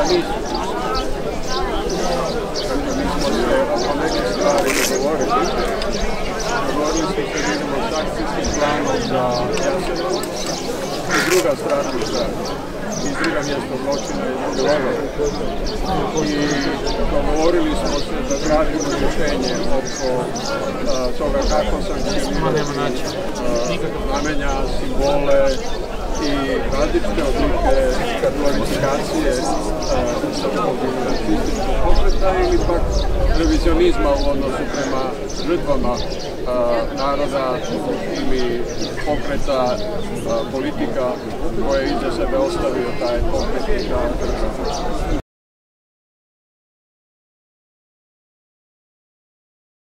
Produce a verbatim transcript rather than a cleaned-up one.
nisu. Mi smo se o neke stvari dogovorili. Dogovorili smo se vidimo s akcijskim planom za Jasenovac i druga stranica i druga mjesta zločina i druge logore. I dogovorili smo se da tražimo rješenje oko toga kako sankcionirati znamenja, simbole i različite oblike glorifikacije srpskog nacističkog pokreta ili pak revizionizma u odnosu prema žrtvama naroda ili pokreta politika koje iza sebe ostavio taj pokret i ta država.